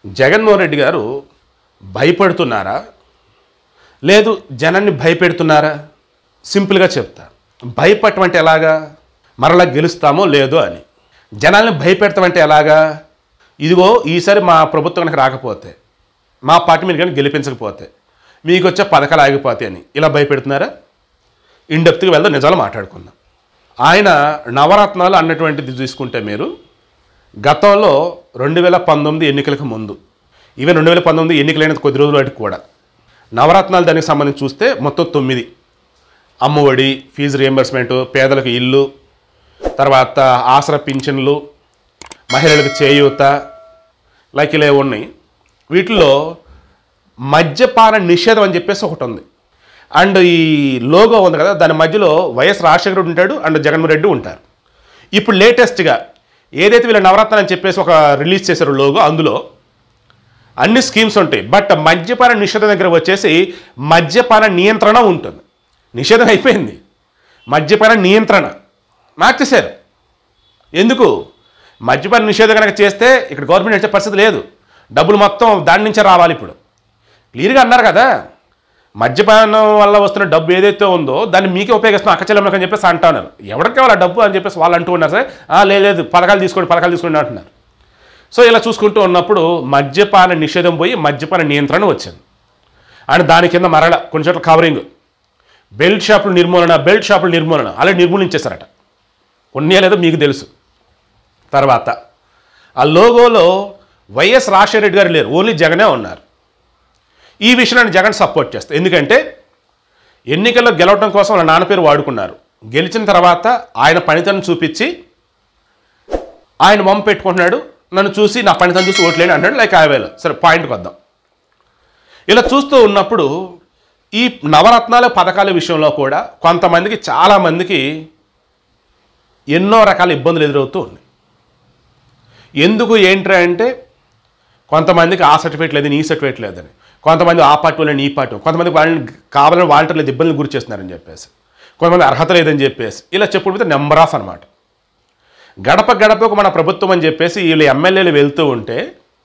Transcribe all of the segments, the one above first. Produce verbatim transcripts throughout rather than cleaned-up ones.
జగన్మోహన్ రెడ్డి గారు భయపడుతున్నారా లేదు జనాన్ని భయపెడుతున్నారా? సింపుల్గా చెప్తా. భయపడటం అంటే ఎలాగా? మరలా గెలుస్తామో లేదో అని. జనాల్ని భయపెడతామంటే ఎలాగా? ఇదిగో ఈసారి మా ప్రభుత్వం కనుక రాకపోతే, మా పార్టీ మీరు కనుక గెలిపించకపోతే మీకు వచ్చే పథకాలు ఆగిపోతాయి అని ఇలా భయపెడుతున్నారా? ఇన్డెప్త్గా వెళ్దాం, నిజాలు మాట్లాడుకుందాం. ఆయన నవరత్నాలు అన్నటువంటిది తీసుకుంటే మీరు గతంలో రెండు వేల పంతొమ్మిది ఎన్నికలకు ముందు, ఈవెన్ రెండు వేల పంతొమ్మిది ఎన్నికలైన కొద్ది రోజుల వాటికి కూడా నవరత్నాలు దానికి సంబంధించి చూస్తే మొత్తం తొమ్మిది. అమ్మఒడి, ఫీజు రియంబర్స్మెంటు, పేదలకు ఇల్లు, తర్వాత ఆసరా పింఛన్లు, మహిళలకు చేయూత, లైక్ ఇలా ఉన్నాయి. వీటిలో మద్యపాన నిషేధం అని చెప్పేసి ఒకటి ఉంది. అండ్ ఈ లోగో ఉంది కదా, దాని మధ్యలో వైఎస్ రాజశేఖర రెడ్డి ఉంటాడు అండ్ జగన్మోహన్ రెడ్డి ఉంటారు. ఇప్పుడు లేటెస్ట్గా ఏదైతే వీళ్ళ నవరత్నాలు అని చెప్పేసి ఒక రిలీజ్ చేశారు లోగో, అందులో అన్ని స్కీమ్స్ ఉంటాయి. బట్ మద్యపాన నిషేధం దగ్గర వచ్చేసి మద్యపాన నియంత్రణ ఉంటుంది. నిషేధం అయిపోయింది, మద్యపాన నియంత్రణ మార్చేశారు. ఎందుకు? మద్యపాన నిషేధం కనుక చేస్తే ఇక్కడ గవర్నమెంట్ వచ్చే పరిస్థితి లేదు, డబ్బులు మొత్తం దాని నుంచే రావాలి. ఇప్పుడు క్లియర్గా అన్నారు కదా, మద్యపానం వల్ల వస్తున్న డబ్బు ఏదైతే ఉందో దాన్ని మీకే ఉపయోగిస్తున్నాం అక్కచెల్లెమ్మకి అని చెప్పేసి అంటున్నారు. ఎవరికి కావాలి డబ్బు అని చెప్పేసి వాళ్ళు అంటూ ఉన్నారు. సరే లేదు పథకాలు తీసుకోండి పథకాలు తీసుకోండి అంటున్నారు. సో ఇలా చూసుకుంటూ ఉన్నప్పుడు మద్యపాన నిషేధం పోయి మద్యపాన నియంత్రణ వచ్చింది. అండ్ దాని కింద మరల కొన్ని చోట్ల కవరింగ్, బెల్ట్ షాపుల నిర్మూలన, బెల్ట్ షాపుల నిర్మూలన అలా నిర్మూలించేశారట. ఉన్నే లేదో మీకు తెలుసు. తర్వాత ఆ లోగోలో వైఎస్ రాజశేఖర రెడ్డి గారు లేరు, ఓన్లీ జగనే ఉన్నారు. ఈ విషయాన్ని జగన్ సపోర్ట్ చేస్తారు. ఎందుకంటే ఎన్నికల్లో గెలవడం కోసం వాళ్ళ నాన్న పేరు వాడుకున్నారు. గెలిచిన తర్వాత ఆయన పనితనం చూపించి ఆయన మొమ్మ పెట్టుకుంటున్నాడు, నన్ను చూసి నా పనితనం చూసి ఓట్లేని అంటాడు. లైక్ ఆవేలు. సరే పాయింట్కి వద్దాం. ఇలా చూస్తూ ఉన్నప్పుడు ఈ నవరత్నాల పథకాల విషయంలో కూడా కొంతమందికి చాలామందికి ఎన్నో రకాల ఇబ్బందులు ఎదురవుతూ ఉన్నాయి. ఎందుకు ఏంట్రా అంటే కొంతమందికి ఆ సర్టిఫికేట్ లేదని, ఈ సర్టిఫికేట్ లేదని, కొంతమంది ఆ పార్టీ వాళ్ళని ఈ పార్టీ, కొంతమందికి వాళ్ళని కావాలని వాలంటీర్ లేదు ఇబ్బందులు గురి చేస్తున్నారని చెప్పేసి, కొంతమంది అర్హత లేదని చెప్పేసి ఇలా చెప్పుకుంటే నెంబర్ ఆఫ్ అనమాట. గడప గడపకు మన ప్రభుత్వం అని చెప్పేసి వీళ్ళు ఎమ్మెల్యేలు వెళ్తూ ఉంటే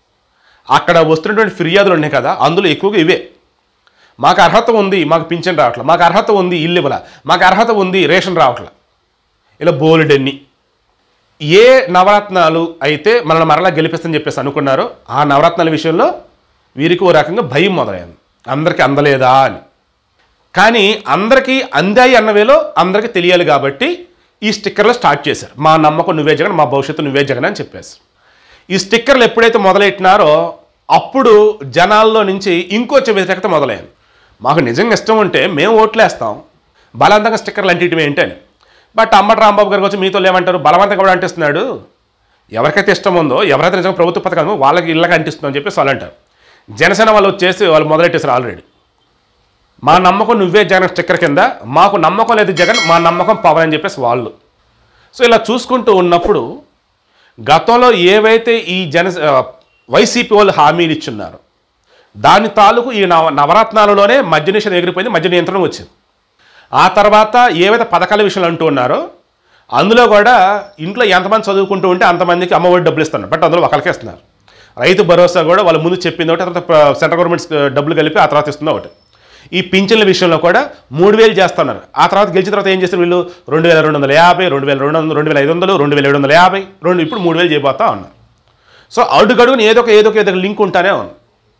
అక్కడ వస్తున్నటువంటి ఫిర్యాదులు ఉన్నాయి కదా, అందులో ఎక్కువగా ఇవే. మాకు అర్హత ఉంది, మాకు పింఛన్ రావట్లే, మాకు అర్హత ఉంది ఇల్లు ఇవ్వాల, మాకు అర్హత ఉంది రేషన్ రావట్లే, ఇలా బోలెడన్ని. ఏ నవరత్నాలు అయితే మనల్ని మరలా గెలిపిస్తని చెప్పేసి అనుకున్నారో ఆ నవరత్నాల విషయంలో వీరికి ఓ రకంగా భయం మొదలైంది, అందరికీ అందలేదా అని. కానీ అందరికీ అందాయి అన్నవేలో అందరికీ తెలియాలి కాబట్టి ఈ స్టిక్కర్లు స్టార్ట్ చేశారు. మా నమ్మకం నువ్వే జగన్, మా భవిష్యత్తు నువ్వే జగన్ అని చెప్పేసి ఈ స్టిక్కర్లు ఎప్పుడైతే మొదలెట్టినారో అప్పుడు జనాల్లో నుంచి ఇంకొచ్చే వ్యతిరేకత మొదలైంది. మాకు నిజంగా ఇష్టం ఉంటే మేము ఓట్లేస్తాం, బలవంతంగా స్టిక్కర్లు అంటింటివి ఏంటని. బట్ అమ్మటి రాంబాబు గారికి వచ్చి మీతో ఏమంటారు, బలవంతంగా కూడా అంటిస్తున్నాడు, ఎవరికైతే ఇష్టం ఉందో ఎవరైతే నిజంగా ప్రభుత్వ పథకాలు వాళ్ళకి ఇళ్ళకి అంటిస్తుందని చెప్పేసి వాళ్ళు అంటారు. జనసేన వాళ్ళు వచ్చేసి వాళ్ళు మొదలెట్టేసారు ఆల్రెడీ. మా నమ్మకం నువ్వే జగన్ స్టిక్కర్ కింద, మాకు నమ్మకం లేదు జగన్, మా నమ్మకం పవన్ అని చెప్పేసి వాళ్ళు. సో ఇలా చూసుకుంటూ ఉన్నప్పుడు గతంలో ఏవైతే ఈ జన వైసీపీ వాళ్ళు హామీలు ఇచ్చున్నారో దాని తాలూకు ఈ నవ నవరత్నాలలోనే మద్య నిషేధం ఎగిరిపోయింది, మద్య నియంత్రణ వచ్చింది. ఆ తర్వాత ఏవైతే పథకాల విషయాలు అంటూ ఉన్నారో అందులో కూడా ఇంట్లో ఎంతమంది చదువుకుంటూ ఉంటే అంతమందికి అమ్మఒడి డబ్బులు ఇస్తున్నారు. బట్ అందులో ఒకరికే ఇస్తున్నారు. రైతు భరోసా కూడా వాళ్ళు ముందు చెప్పింది ఒకటి, తర్వాత సెంట్రల్ గవర్నమెంట్ డబ్బులు కలిపి ఆ తర్వాత ఇస్తుంది ఒకటి. ఈ పింఛన్ల విషయంలో కూడా మూడు వేలు చేస్తున్నారు. ఆ తర్వాత గెలిచిన తర్వాత ఏం చేస్తారు వీళ్ళు, రెండు వేల రెండు వందల యాభై రెండు వేల రెండు వందలు రెండు వేల ఐదు వందలు రెండు వేల ఏడు వందల యాభై రెండు ఇప్పుడు మూడు వేలు చేయబోతా ఉన్నారు. సో అడుగడుగుని ఏదో ఒక ఏదో ఒక ఏదో లింక్ ఉంటానే ఉంది.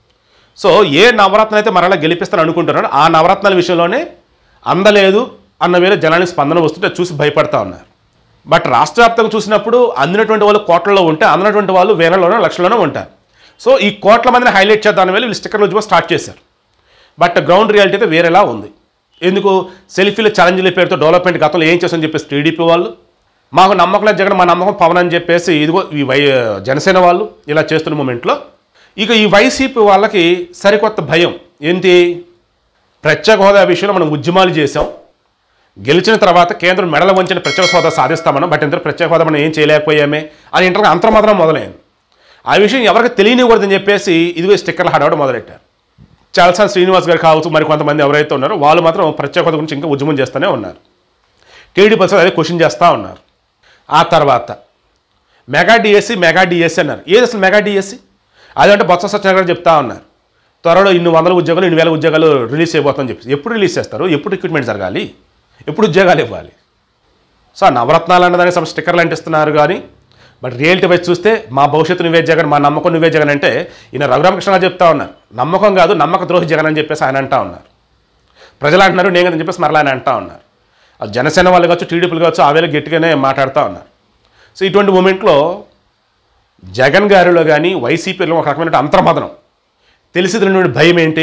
సో ఏ నవరత్నం అయితే మరలా గెలిపిస్తారని అనుకుంటున్నారో ఆ నవరత్నాల విషయంలోనే అందలేదు అన్న వేళ జనానికి స్పందన వస్తుంటే చూసి భయపడతా ఉన్నారు. బట్ రాష్ట్ర వ్యాప్తంగా చూసినప్పుడు అందినటువంటి వాళ్ళు కోట్లలో ఉంటే అందినటువంటి వాళ్ళు వేలలోనో లక్షల్లోనో ఉంటారు. సో ఈ కోట్ల మందిని హైలైట్ చేద్దాం వేళ వీళ్ళు స్టిక్కర్లు వచ్చి స్టార్ట్ చేశారు. బట్ గ్రౌండ్ రియాలిటీ అయితే వేరేలా ఉంది. ఎందుకు సెల్ఫీలు ఛాలెంజ్ల పేరుతో డెవలప్మెంట్ గతంలో ఏం చేస్తామని చెప్పేసి టీడీపీ వాళ్ళు, మాకు నమ్మకం లేదు జగన్, మా నమ్మకం పవన్ అని చెప్పేసి ఇదిగో ఈ వై జనసేన వాళ్ళు ఇలా చేస్తున్న మూమెంట్లో ఇక ఈ వైసీపీ వాళ్ళకి సరికొత్త భయం ఏంటి, ప్రత్యేక హోదా విషయంలో మనం ఉద్యమాలు చేసాం, గెలిచిన తర్వాత కేంద్రం మెడల వంచిన ప్రత్యేక హోదా సాధిస్తామని, బట్ ఇంత ప్రత్యేక హోదా మనం ఏం చేయలేకపోయామే అని ఇంటర్ అంతర్మాత్రం మొదలైంది. ఆ విషయం ఎవరికి తెలియనికూడదని చెప్పేసి ఇదిగో స్టిక్కర్లు హడావడం మొదలెట్టారు. చాలాసార్లు శ్రీనివాస్ గారు కావచ్చు, మరి కొంతమంది ఎవరైతే ఉన్నారో వాళ్ళు మాత్రం ప్రత్యేక హోదా గురించి ఇంకా ఉద్యమం చేస్తూనే ఉన్నారు. టీడీపీ పరిస్థితి అదే క్వశ్చన్ చేస్తూ ఉన్నారు. ఆ తర్వాత మెగా డిఎస్సి మెగా డిఎస్సి అన్నారు. ఏది అసలు మెగా డిఎస్సి అదంటే బొత్స సత్యనారాయణ గారు చెప్తా ఉన్నారు, త్వరలో ఇన్ని వందల ఉద్యోగాలు ఇన్ని వేల ఉద్యోగాలు రిలీజ్ అయిపోతామని చెప్పి. ఎప్పుడు రిలీజ్ చేస్తారు? ఎప్పుడు రిక్రూట్మెంట్ జరగాలి? ఎప్పుడు ఉద్యోగాలు ఇవ్వాలి? సో ఆ నవరత్నాలు అన్నదానికి సమ స్టిక్కర్లు అంటిస్తున్నారు కానీ, బట్ రియాలిటీ వైజ్ చూస్తే మా భవిష్యత్తు నువ్వే జగన్, మా నమ్మకం నువ్వే జగన్ అంటే ఈయన రఘురామకృష్ణ చెప్తా ఉన్నారు. నమ్మకం కాదు నమ్మక ద్రోహి జగన్ అని చెప్పేసి ఆయన అంటా ఉన్నారు. ప్రజలు అంటున్నారు నేను అని చెప్పేసి మరలా ఆయన అంటా ఉన్నారు. జనసేన వాళ్ళు కావచ్చు, టీడీపీలు కావచ్చు, ఆ వేళ గట్టిగానే మాట్లాడుతూ ఉన్నారు. సో ఇటువంటి మూమెంట్లో జగన్ గారిలో కానీ వైసీపీలో ఒక రకమైన అంతర్మదనం, తెలిసినటువంటి భయం ఏంటి?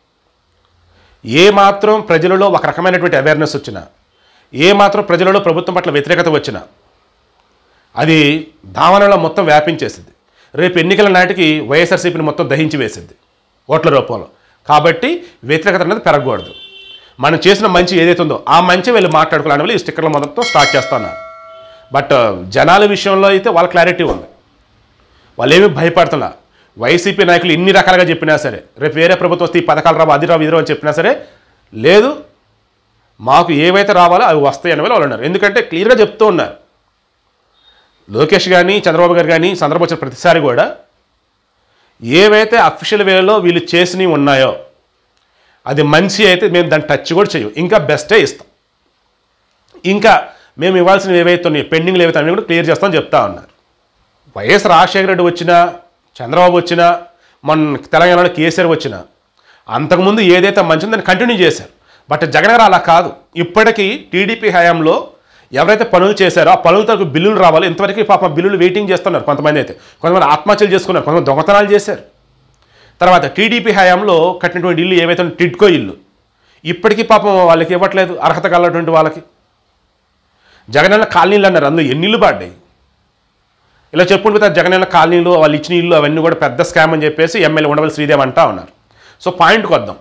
ఏ మాత్రం ప్రజలలో ఒక రకమైనటువంటి అవేర్నెస్ వచ్చినా, ఏ మాత్రం ప్రజలలో ప్రభుత్వం పట్ల వ్యతిరేకత వచ్చినా అది దావనలో మొత్తం వ్యాపించేసింది. రేపు ఎన్నికల నాటికి వైఎస్ఆర్సీపీని మొత్తం దహించి వేసింది ఓట్ల రూపంలో. కాబట్టి వ్యతిరేకత అనేది పెరగకూడదు. మనం చేసిన మంచి ఏదైతే ఉందో ఆ మంచి వీళ్ళు మాట్లాడుకోవాలని వాళ్ళు ఈ స్టిక్కర్ల మొదటితో స్టార్ట్ చేస్తున్నారు. బట్ జనాల విషయంలో అయితే వాళ్ళ క్లారిటీ ఉంది, వాళ్ళు ఏమీ భయపడుతున్నా. వైసీపీ నాయకులు ఇన్ని రకాలుగా చెప్పినా సరే, రేపు వేరే ప్రభుత్వం వస్తే ఈ పథకాలు రావు, అది రావు, ఇది రావు అని చెప్పినా సరే, లేదు మాకు ఏవైతే రావాలో అవి వస్తాయి అని వాళ్ళు ఉన్నారు. ఎందుకంటే క్లియర్గా చెప్తూ ఉన్నారు. లోకేష్ కానీ చంద్రబాబు గారు కానీ సందర్భం వచ్చిన ప్రతిసారి కూడా ఏవైతే అఫీషియల్ వేలో వీళ్ళు చేసినవి ఉన్నాయో అది మంచి అయితే మేము దాన్ని టచ్ కూడా చేయం, ఇంకా బెస్టే ఇస్తాం, ఇంకా మేము ఇవ్వాల్సినవి ఏవైతే ఉన్నాయో పెండింగ్లు ఏవైతే అన్నీ కూడా క్లియర్ చేస్తామని చెప్తా ఉన్నారు. వైఎస్ రాజశేఖర రెడ్డి వచ్చినా, చంద్రబాబు వచ్చినా, మన తెలంగాణలో కేసీఆర్ వచ్చినా అంతకుముందు ఏదైతే మంచిదో దాన్ని కంటిన్యూ చేశారు. బట్ జగన్ గారు అలా కాదు. ఇప్పటికీ టీడీపీ హయాంలో ఎవరైతే పనులు చేశారో ఆ పనులతో బిల్లులు రావాలి, ఇంతవరకు పాప బిల్లులు వెయిటింగ్ చేస్తున్నారు. కొంతమంది అయితే కొంతమంది ఆత్మహత్యలు చేసుకున్నారు, కొంతమంది దొంగతనాలు చేశారు. తర్వాత టీడీపీ హయాంలో కట్టినటువంటి ఇల్లు ఏవైతే టిడ్కో ఇల్లు ఇప్పటికీ పాపం వాళ్ళకి ఇవ్వట్లేదు, అర్హత కలిగినటువంటి వాళ్ళకి. జగనన్న కాలనీలు అన్నారు, అందులో ఎన్ని ఇల్లు పడ్డాయి? ఇలా చెప్పుకుంటే జగనన్న కాలనీలు వాళ్ళు ఇచ్చిన ఇల్లు అవన్నీ కూడా పెద్ద స్కామ్ అని చెప్పేసి ఎమ్మెల్యే ఉండవల్లి శ్రీదేవి అంటా ఉన్నారు. సో పాయింట్కి వద్దాం.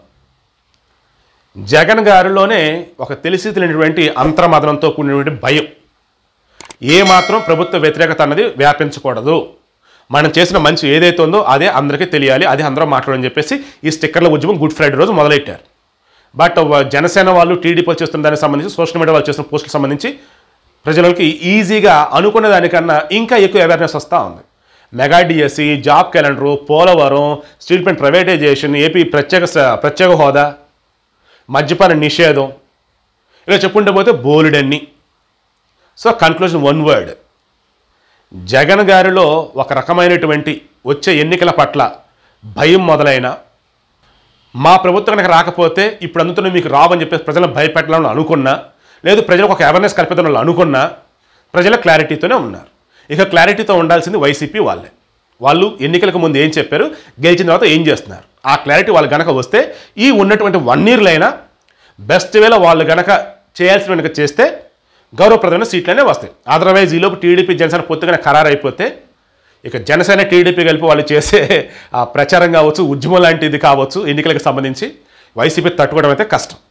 జగన్ గారిలోనే ఒక తెలిసి తెలియనటువంటి అంతర్మదనంతో కూడినటువంటి భయం, ఏమాత్రం ప్రభుత్వ వ్యతిరేకత అన్నది వ్యాపించకూడదు, మనం చేసిన మంచి ఏదైతే ఉందో అదే అందరికీ తెలియాలి, అదే అందరూ మాట్లాడని చెప్పేసి ఈ స్టిక్కర్ల ఉద్యమం గుడ్ ఫ్రైడే రోజు మొదలెట్టారు. బట్ జనసేన వాళ్ళు టీడీపీ చేస్తున్న దానికి సంబంధించి సోషల్ మీడియా వాళ్ళు చేస్తున్న పోస్టులకు సంబంధించి ప్రజలకి ఈజీగా అనుకున్న దానికన్నా ఇంకా ఎక్కువ అవేర్నెస్ వస్తూ ఉంది. Mega DSC, job calendar, Polavaram, steel plant privatization, AP ప్రత్యేక ప్రత్యేక హోదా, మద్యపాన నిషేధం, ఇలా చెప్పుకుంటూ పోతే బోలెడన్ని. So conclusion one word, Jagan గారిలో ఒక రకమైనటువంటి వచ్చే ఎన్నికల పట్ల భయం మొదలైన, మా ప్రభుత్వం కనుక రాకపోతే ఇప్పుడు అందుతున్న మీకు రావని చెప్పేసి ప్రజలను భయపెట్టాలని అనుకున్నా, లేదు ప్రజలకు ఒక అవేర్నెస్ కల్పిద్దామని అనుకున్నా, ప్రజల క్లారిటీతోనే ఉన్నారు. ఇక క్లారిటీతో ఉండాల్సింది వైసీపీ వాళ్ళే. వాళ్ళు ఎన్నికలకు ముందు ఏం చెప్పారు, గెలిచిన తర్వాత ఏం చేస్తున్నారు, ఆ క్లారిటీ వాళ్ళు గనక వస్తే ఈ ఉన్నటువంటి వన్ ఇయర్లో అయినా బెస్ట్ వేలో వాళ్ళు గనక చేయాల్సిన కనుక చేస్తే గౌరవప్రదమైన సీట్లనే వస్తాయి. అదర్వైజ్ ఈలోపు టీడీపీ జనసేన పొత్తుగానే ఖరారు అయిపోతే ఇక జనసేన టీడీపీ కలిపి వాళ్ళు చేసే ఆ ప్రచారం కావచ్చు, ఉద్యమం లాంటిది కావచ్చు, ఎన్నికలకు సంబంధించి వైసీపీ తట్టుకోవడం అయితే కష్టం.